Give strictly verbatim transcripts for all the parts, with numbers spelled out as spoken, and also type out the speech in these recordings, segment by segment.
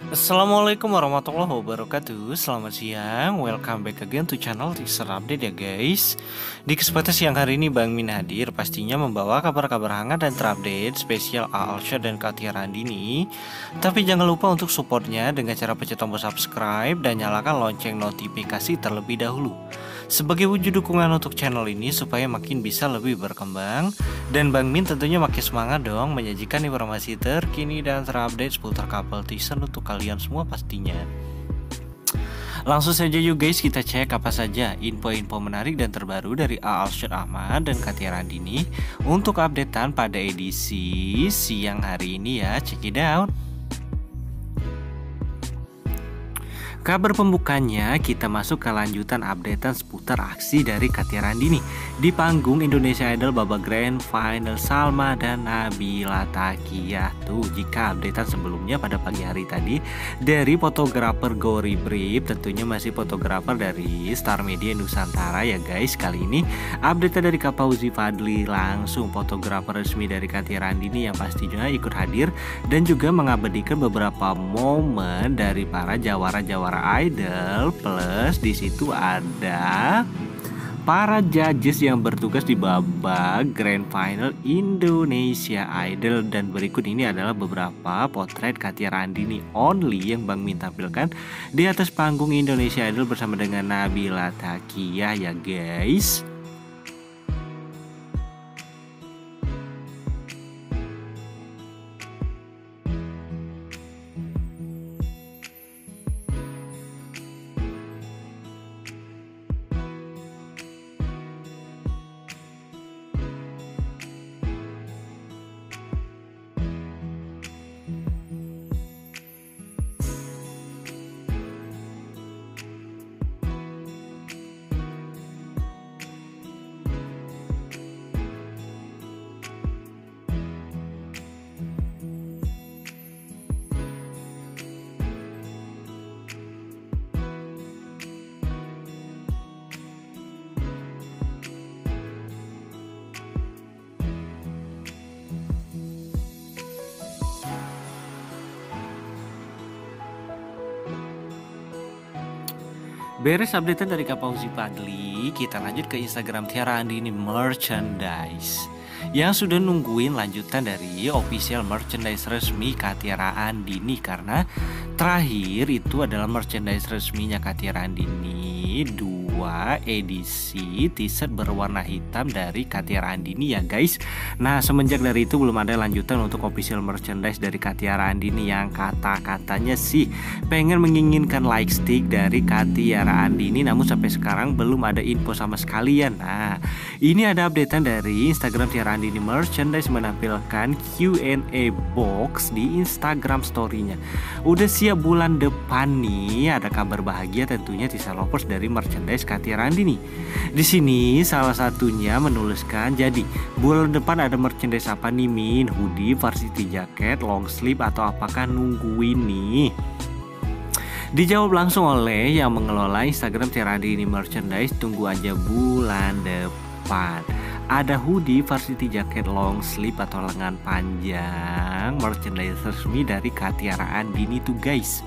Assalamualaikum warahmatullahi wabarakatuh. Selamat siang, welcome back again to channel Teaser Update ya guys. Di kesempatan siang hari ini Bang Min hadir pastinya membawa kabar-kabar hangat dan terupdate spesial A Alsyad dan Katia Randini. Tapi jangan lupa untuk supportnya dengan cara pencet tombol subscribe dan nyalakan lonceng notifikasi terlebih dahulu, sebagai wujud dukungan untuk channel ini supaya makin bisa lebih berkembang. Dan Bang Min tentunya makin semangat dong menyajikan informasi terkini dan terupdate seputar couple teaser untuk kalian semua pastinya. Langsung saja yuk guys, kita cek apa saja info-info menarik dan terbaru dari A Alsyad Ahmad dan Katia Randini untuk updatean pada edisi siang hari ini ya. Check it out. Kabar pembukanya, kita masuk ke lanjutan updatean seputar aksi dari Katia Randini di panggung Indonesia Idol babak Grand Final Salma dan Nabila Takiyah. Tuh, jika updatean sebelumnya pada pagi hari tadi dari fotografer Gori Brip, tentunya masih fotografer dari Star Media Nusantara ya guys. Kali ini update dari Kak Fauzi Fadli, langsung fotografer resmi dari Katia Randini yang pastinya ikut hadir dan juga mengabadikan beberapa momen dari para jawara-jawara idol. Plus di situ ada para judges yang bertugas di babak Grand Final Indonesia Idol. Dan berikut ini adalah beberapa potret Katia Randini only yang Bang Min tampilkan di atas panggung Indonesia Idol bersama dengan Nabila Takiyah ya guys. Beres updatean dari Kak Fauzi Fadli, kita lanjut ke Instagram Tiara Andini Merchandise yang sudah nungguin lanjutan dari official merchandise resmi Katia Andini, karena terakhir itu adalah merchandise resminya Katia Andini dua edisi t-shirt berwarna hitam dari Katia Andini ya guys. Nah, semenjak dari itu belum ada lanjutan untuk official merchandise dari Katia Andini yang kata-katanya sih pengen menginginkan like stick dari Katia Andini, namun sampai sekarang belum ada info sama sekalian. Nah, ini ada updatean dari Instagram Tiara Andini Merchandise menampilkan Q and A box di Instagram story-nya. Udah siap bulan depan nih, ada kabar bahagia tentunya teaser lovers dari merchandise Katia Andini. Di sini salah satunya menuliskan, jadi bulan depan ada merchandise apa nih Min? Hoodie, varsity jacket, long sleeve atau apakah nungguin nih? Dijawab langsung oleh yang mengelola Instagram Tiara Andini Merchandise, tunggu aja bulan depan. Ada hoodie, varsity jacket, long sleeve atau lengan panjang merchandise resmi dari Katia Andini tuh guys.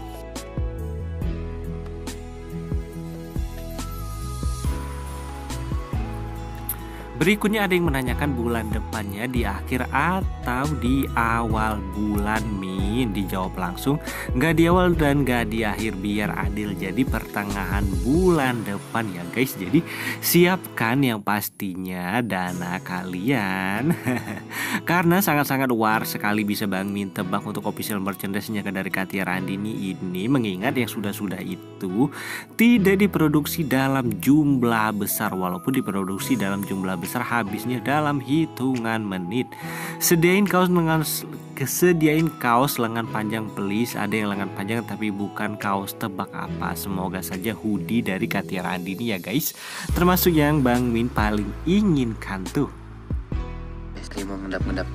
Berikutnya ada yang menanyakan bulan depannya di akhir atau di awal bulan Min. Dijawab langsung, nggak di awal dan nggak di akhir, biar adil, jadi pertengahan bulan depan ya guys. Jadi siapkan yang pastinya dana kalian karena sangat-sangat war sekali bisa Bang Min tebak untuk official merchandise-nya dari Katia Andini ini, mengingat yang sudah-sudah itu tidak diproduksi dalam jumlah besar, walaupun diproduksi dalam jumlah besar habisnya dalam hitungan menit. Sediain kaos lengan Kesediain kaos lengan panjang please. Ada yang lengan panjang tapi bukan kaos tebak apa. Semoga saja hoodie dari Katia Andini ya guys, termasuk yang Bang Min paling inginkan tuh. Istri mau ngedap-ngedap.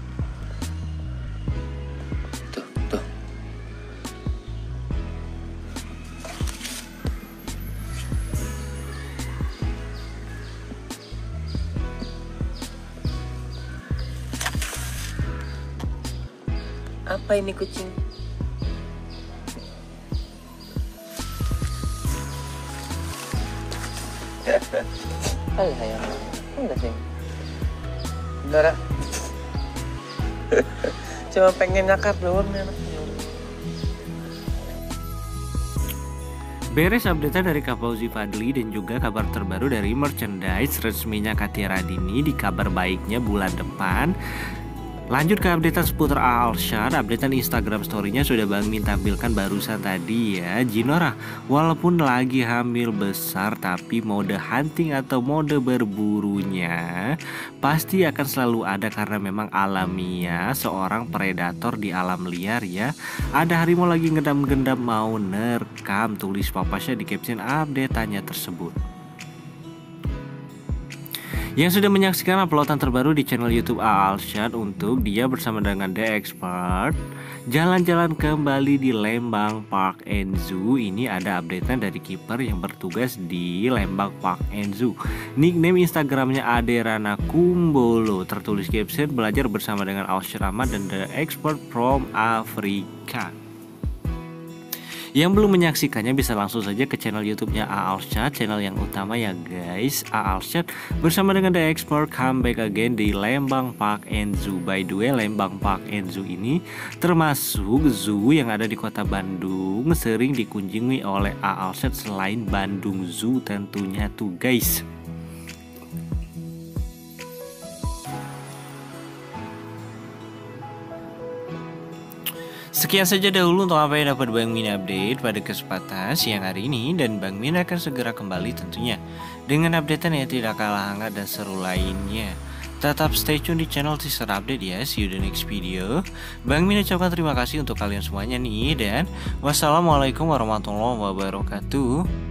Tuh, tuh. Apa ini kucing? Alah ya, enggak sih. Dora. Cuma pengen nyakar doang nih anaknya. Beres update dari Kak Fauzi Fadli dan juga kabar terbaru dari merchandise resminya Katia Radini di kabar baiknya bulan depan. Lanjut ke updatean seputar Alshad. Updatean Instagram story-nya sudah Bang Min tampilkan barusan tadi ya. Jinora walaupun lagi hamil besar, tapi mode hunting atau mode berburunya pasti akan selalu ada karena memang alamiah seorang predator di alam liar ya. Ada harimau lagi gendam-gendam mau nerkam, tulis papasnya di caption update-nya tersebut. Yang sudah menyaksikan uploadan terbaru di channel YouTube Alshad untuk dia bersama dengan The Expert jalan-jalan kembali di Lembang Park and Zoo. Ini ada updatean dari kiper yang bertugas di Lembang Park and Zoo. Nickname Instagramnya Aderana Kumbolo, tertulis caption belajar bersama dengan Alshad Ahmad dan The Expert from Afrika. Yang belum menyaksikannya bisa langsung saja ke channel YouTube-nya Alshad, channel yang utama ya guys. Alshad bersama dengan The Expert comeback again di Lembang Park and Zoo. By the way, Lembang Park and Zoo ini termasuk zoo yang ada di kota Bandung, sering dikunjungi oleh Alshad selain Bandung Zoo tentunya tuh guys. Sekian saja dahulu untuk apa yang dapat Bang Min update pada kesempatan siang hari ini, dan Bang Min akan segera kembali tentunya dengan updatean yang tidak kalah hangat dan seru lainnya. Tetap stay tune di channel Teaser Update ya. See you the next video. Bang Min ucapkan terima kasih untuk kalian semuanya nih, dan wassalamualaikum warahmatullahi wabarakatuh.